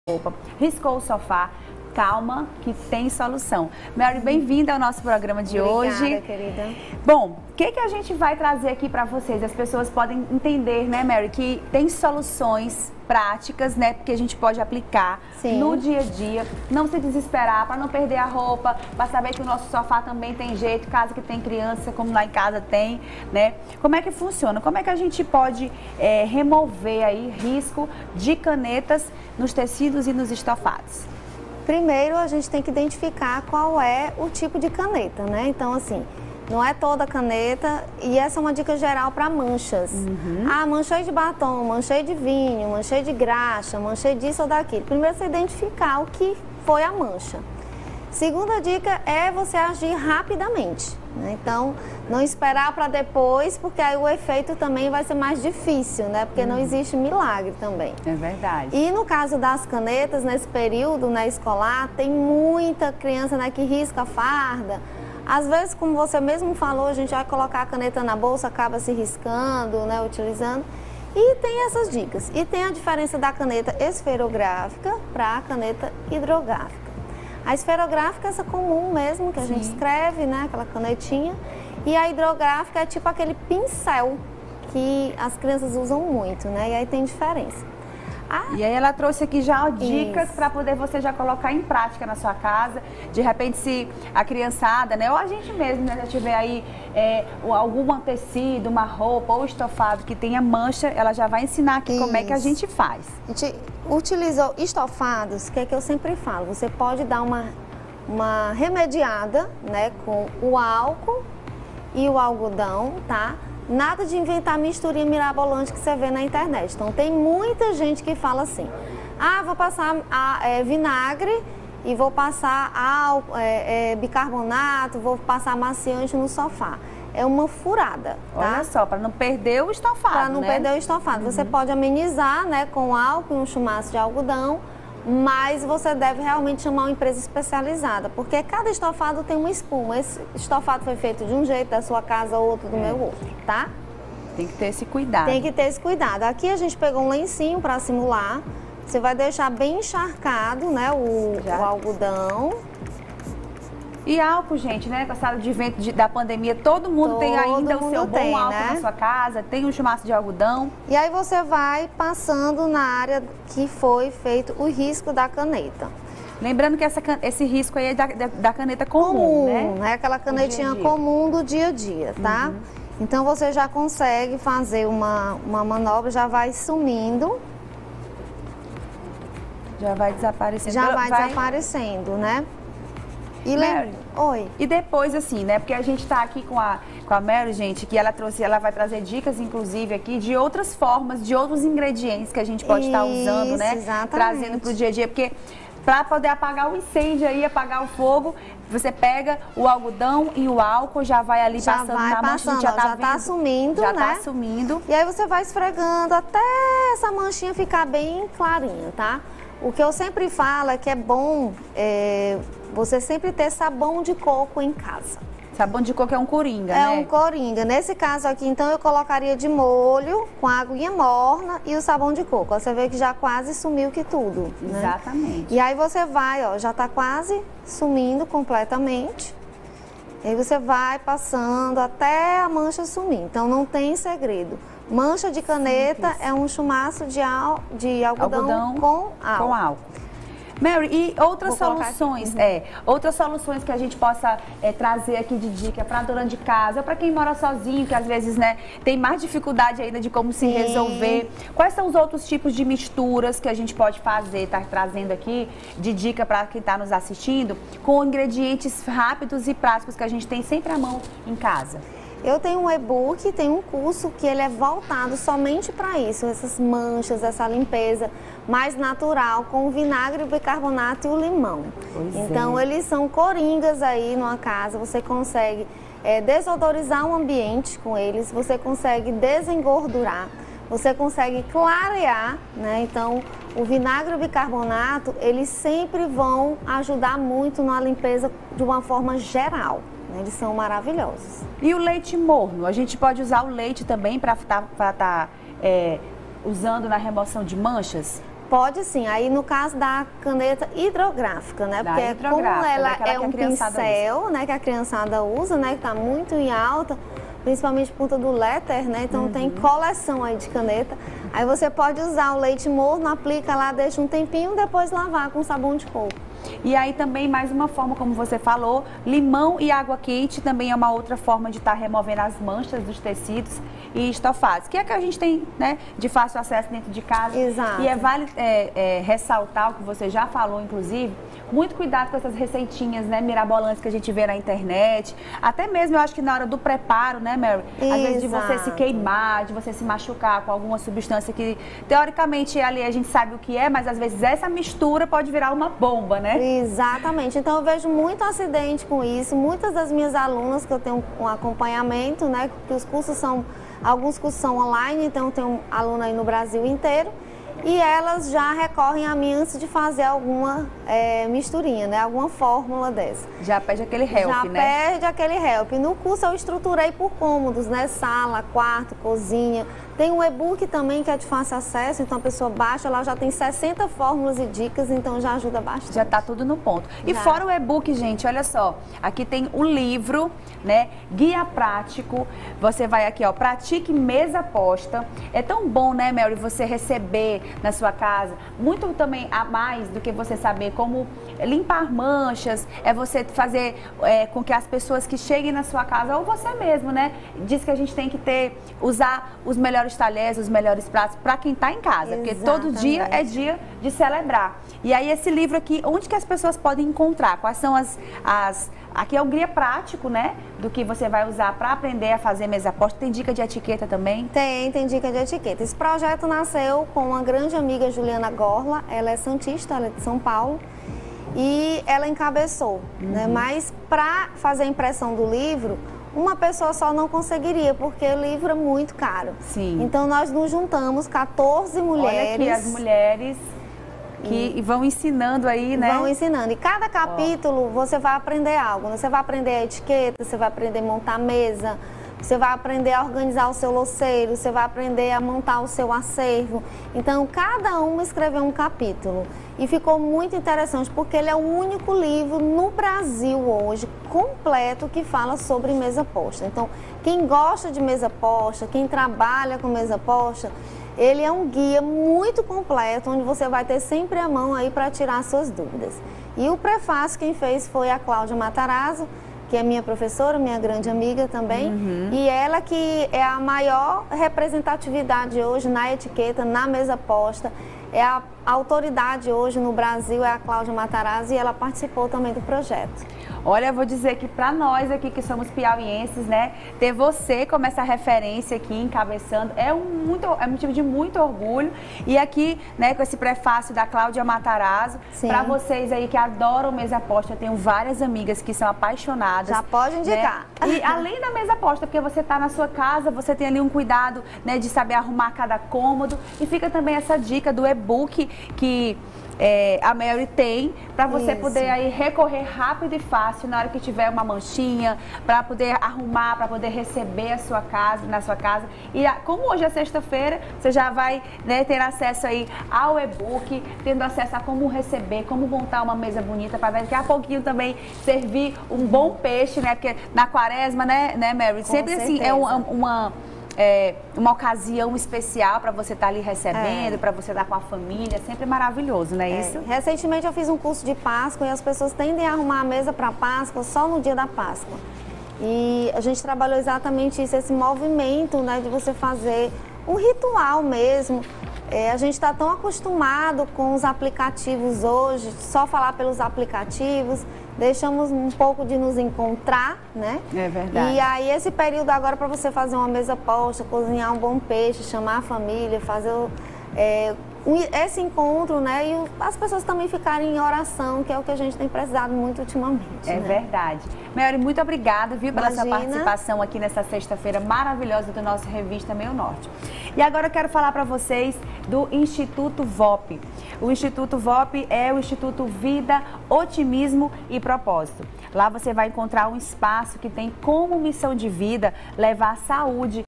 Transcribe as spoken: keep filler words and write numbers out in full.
roupa, riscou o sofá, calma que tem solução. Mary, bem-vinda ao nosso programa de Obrigada, hoje. Querida. Bom, o que, que a gente vai trazer aqui para vocês? As pessoas podem entender, né, Mary, que tem soluções práticas, né, porque a gente pode aplicar Sim. no dia a dia, não se desesperar para não perder a roupa, para saber que o nosso sofá também tem jeito, casa que tem criança, como lá em casa tem, né? Como é que funciona? Como é que a gente pode é, remover aí risco de canetas nos tecidos e nos estofados? Primeiro, a gente tem que identificar qual é o tipo de caneta, né? Então, assim, não é toda caneta, e essa é uma dica geral para manchas. Uhum. Ah, manchei de batom, manchei de vinho, manchei de graxa, manchei disso ou daquilo. Primeiro, você identificar o que foi a mancha. Segunda dica é você agir rapidamente, né? Então, não esperar para depois, porque aí o efeito também vai ser mais difícil, né? Porque uhum. não existe milagre também. É verdade. E no caso das canetas, nesse período, né, escolar, tem muita criança, né, que risca a farda. Às vezes, como você mesmo falou, a gente vai colocar a caneta na bolsa, acaba se riscando, né, utilizando. E tem essas dicas. E tem a diferença da caneta esferográfica para a caneta hidrográfica. A esferográfica é essa comum mesmo, que a Sim. gente escreve, né, aquela canetinha. E a hidrográfica é tipo aquele pincel que as crianças usam muito, né, e aí tem diferença. Ah, e aí ela trouxe aqui já dicas para poder você já colocar em prática na sua casa. De repente, se a criançada, né, ou a gente mesmo, né, já tiver aí é, algum tecido, uma roupa ou estofado que tenha mancha, ela já vai ensinar aqui Isso. como é que a gente faz. A gente utilizou estofados, que é que eu sempre falo, você pode dar uma, uma remediada, né, com o álcool e o algodão, tá? Nada de inventar misturinha mirabolante que você vê na internet. Então, tem muita gente que fala assim, ah, vou passar a, é, vinagre e vou passar álcool, é, é, bicarbonato, vou passar amaciante no sofá. É uma furada, tá? Olha só, para não perder o estofado, Para não né? perder o estofado. Uhum. Você pode amenizar, né, com álcool e um chumaço de algodão, mas você deve realmente chamar uma empresa especializada, porque cada estofado tem uma espuma. Esse estofado foi feito de um jeito, da sua casa, outro do é. meu outro, tá? Tem que ter esse cuidado. Tem que ter esse cuidado. Aqui a gente pegou um lencinho para simular. Você vai deixar bem encharcado, né, o, o algodão. E álcool, gente, né? Com essa de vento de, da pandemia, todo mundo todo tem ainda o seu tem, bom álcool né? na sua casa, tem um chumaço de algodão. E aí você vai passando na área que foi feito o risco da caneta. Lembrando que essa, esse risco aí é da, da caneta comum, comum, né? É aquela canetinha dia -dia. comum do dia a dia, tá? Uhum. Então você já consegue fazer uma, uma manobra, já vai sumindo. Já vai desaparecendo. Já vai, vai... desaparecendo, né? E Mary, Oi. E depois, assim, né? Porque a gente tá aqui com a, com a Mary, gente, que ela trouxe, ela vai trazer dicas, inclusive, aqui, de outras formas, de outros ingredientes que a gente pode estar usando, né? Exatamente. Trazendo pro dia a dia, porque para poder apagar o incêndio aí, apagar o fogo, você pega o algodão e o álcool, já vai ali já passando vai na mancha, passando, já tá, já tá sumindo, já né? tá sumindo. E aí você vai esfregando até essa manchinha ficar bem clarinha, tá? O que eu sempre falo é que é bom é, você sempre ter sabão de coco em casa. Sabão de coco é um coringa, é né? É um coringa. Nesse caso aqui, então, eu colocaria de molho com a aguinha morna e o sabão de coco. Você vê que já quase sumiu que tudo, né? Exatamente. E aí você vai, ó, já tá quase sumindo completamente. E aí você vai passando até a mancha sumir. Então, não tem segredo. Mancha de caneta Simples. é um chumaço de, al, de algodão, algodão com álcool. Com álcool. Mary, e outras Vou soluções, é, outras soluções que a gente possa é, trazer aqui de dica para dona de casa, para quem mora sozinho, que às vezes, né, tem mais dificuldade ainda de como se Sim. resolver. Quais são os outros tipos de misturas que a gente pode fazer, tá trazendo aqui de dica para quem está nos assistindo, com ingredientes rápidos e práticos que a gente tem sempre à mão em casa? Eu tenho um e-book, tem um curso que ele é voltado somente para isso, essas manchas, essa limpeza mais natural, com o vinagre, o bicarbonato e o limão. Pois então, é. eles são coringas aí numa casa, você consegue é, desodorizar o ambiente com eles, você consegue desengordurar, você consegue clarear, né? Então, o vinagre e o bicarbonato, eles sempre vão ajudar muito na limpeza de uma forma geral. Eles são maravilhosos. E o leite morno? A gente pode usar o leite também para estar tá, é, usando na remoção de manchas? Pode sim, aí no caso da caneta hidrográfica, né? Da Porque hidrográfica, como ela daquela é que a um pincel, usa. né, que a criançada usa, né, que está muito em alta, principalmente por conta do léter, né? Então uhum. tem coleção aí de caneta. Aí você pode usar o leite morno, aplica lá, deixa um tempinho, depois lavar com sabão de coco. E aí também mais uma forma, como você falou, limão e água quente também é uma outra forma de estar tá removendo as manchas dos tecidos e estofados, que é que a gente tem, né, de fácil acesso dentro de casa. Exato. E é vale é, é, ressaltar o que você já falou, inclusive, muito cuidado com essas receitinhas, né, mirabolantes que a gente vê na internet. Até mesmo eu acho que na hora do preparo, né, Mary? Às Exato. vezes de você se queimar, de você se machucar com alguma substância que teoricamente ali a gente sabe o que é, mas às vezes essa mistura pode virar uma bomba, né? Exatamente. Então eu vejo muito acidente com isso. Muitas das minhas alunas que eu tenho um acompanhamento, né, que os cursos são, alguns cursos são online, então eu tenho aluna aí no Brasil inteiro. E elas já recorrem a mim antes de fazer alguma é, misturinha, né? Alguma fórmula dessa. Já perde aquele help, já né? Já perde aquele help. No curso eu estruturei por cômodos, né? Sala, quarto, cozinha. Tem um e-book também que é de fácil acesso, então a pessoa baixa, lá já tem sessenta fórmulas e dicas, então já ajuda bastante. Já tá tudo no ponto. E já. Fora o e-book, gente, olha só, aqui tem um livro, né, guia prático, você vai aqui, ó, pratique mesa posta. É tão bom, né, Mary, você receber na sua casa, muito também a mais do que você saber como limpar manchas, é você fazer é, com que as pessoas que cheguem na sua casa, ou você mesmo, né, diz que a gente tem que ter, usar os melhores talheres, os melhores pratos para quem está em casa, Exatamente. porque todo dia é dia de celebrar. E aí esse livro aqui, onde que as pessoas podem encontrar? Quais são as... as aqui é o guia prático, né, do que você vai usar para aprender a fazer mesa posta. Tem dica de etiqueta também? Tem, tem dica de etiqueta. Esse projeto nasceu com uma grande amiga, Juliana Gorla, ela é santista, ela é de São Paulo, e ela encabeçou, uhum. né, mas para fazer a impressão do livro, uma pessoa só não conseguiria, porque o livro é muito caro. Sim. Então nós nos juntamos, quatorze mulheres. Olha aqui as mulheres que e vão ensinando aí, né? Vão ensinando. E cada capítulo oh. você vai aprender algo. Você vai aprender a etiqueta, você vai aprender a montar a mesa, você vai aprender a organizar o seu louceiro, você vai aprender a montar o seu acervo. Então cada uma escreveu um capítulo. E ficou muito interessante, porque ele é o único livro no Brasil hoje, completo, que fala sobre mesa posta. Então, quem gosta de mesa posta, quem trabalha com mesa posta, ele é um guia muito completo, onde você vai ter sempre a mão aí para tirar suas dúvidas. E o prefácio quem fez foi a Cláudia Matarazzo, que é minha professora, minha grande amiga também, uhum. e ela que é a maior representatividade hoje na etiqueta, na mesa posta. É a autoridade hoje no Brasil, é a Cláudia Matarazzo, e ela participou também do projeto. Olha, eu vou dizer que para nós aqui que somos piauienses, né, ter você como essa referência aqui encabeçando é um, muito, é um motivo de muito orgulho. E aqui, né, com esse prefácio da Cláudia Matarazzo, para vocês aí que adoram mesa posta, eu tenho várias amigas que são apaixonadas. Já pode indicar. Né? E além da mesa posta, porque você está na sua casa, você tem ali um cuidado, né, de saber arrumar cada cômodo, e fica também essa dica do e-book que É, a Mary tem, para você Isso. poder aí recorrer rápido e fácil na hora que tiver uma manchinha, para poder arrumar, para poder receber a sua casa, na sua casa. E a, como hoje é sexta-feira, você já vai, né, ter acesso aí ao e-book, tendo acesso a como receber, como montar uma mesa bonita, para daqui a pouquinho também servir um bom peixe, né? Porque na quaresma, né, né Mary? Com Sempre certeza. assim, é uma... uma É uma ocasião especial para você estar tá ali recebendo, é. para você estar com a família, sempre maravilhoso, não é, é isso? Recentemente eu fiz um curso de Páscoa e as pessoas tendem a arrumar a mesa para Páscoa só no dia da Páscoa. E a gente trabalhou exatamente isso, esse movimento, né, de você fazer um ritual mesmo. É, a gente está tão acostumado com os aplicativos hoje, só falar pelos aplicativos, deixamos um pouco de nos encontrar, né? É verdade. E aí esse período agora para você fazer uma mesa posta, cozinhar um bom peixe, chamar a família, fazer é, um, esse encontro, né? E as pessoas também ficarem em oração, que é o que a gente tem precisado muito ultimamente. É né? verdade. Mary, muito obrigada, viu, pela Imagina. sua participação aqui nessa sexta-feira maravilhosa do nosso Revista Meio Norte. E agora eu quero falar para vocês do Instituto V O P. O Instituto V O P é o Instituto Vida, Otimismo e Propósito. Lá você vai encontrar um espaço que tem como missão de vida levar saúde